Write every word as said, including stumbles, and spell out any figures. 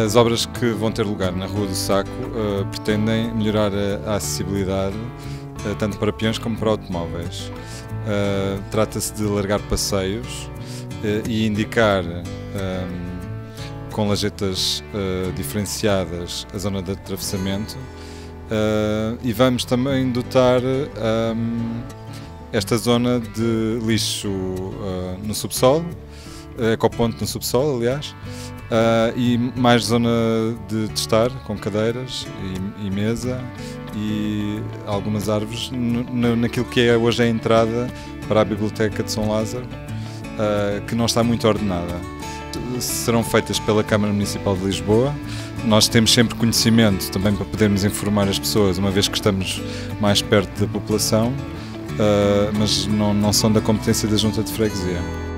As obras que vão ter lugar na Rua do Saco uh, pretendem melhorar a, a acessibilidade uh, tanto para peões como para automóveis. Uh, Trata-se de alargar passeios uh, e indicar um, com lajetas uh, diferenciadas a zona de atravessamento uh, e vamos também dotar um, esta zona de lixo uh, no subsolo, ecoponto no subsolo, aliás, uh, e mais zona de testar, com cadeiras e, e mesa e algumas árvores no, no, naquilo que é hoje a entrada para a Biblioteca de São Lázaro, uh, que não está muito ordenada. Serão feitas pela Câmara Municipal de Lisboa. Nós temos sempre conhecimento também para podermos informar as pessoas, uma vez que estamos mais perto da população, uh, mas não, não são da competência da Junta de Freguesia.